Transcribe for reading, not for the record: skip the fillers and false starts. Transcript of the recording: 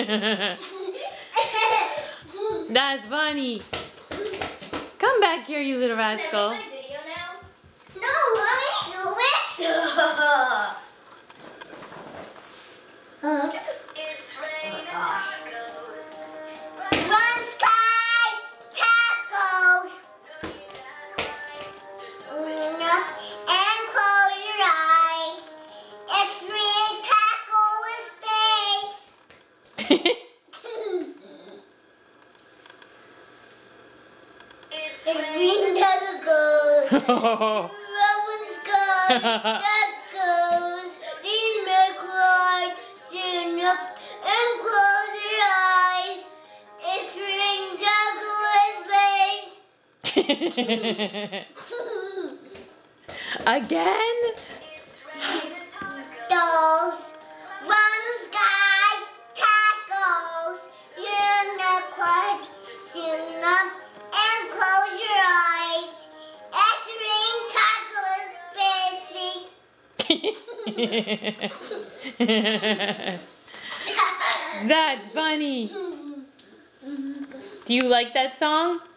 That's funny. Come back here, you little rascal. Can I make my video now? No, Mommy, do it. It's raining tacos. Run, Sky! Tacos! And close your eyes. It's raining taco with space. It's raining tacos. Roman's gone. Tacos. These milk rides. Soon up and close your eyes. It's raining taco with space. Again? Dolls, run, Sky, tacos. You're not quite soon up and close your eyes. It's ring tacos, That's funny. Do you like that song?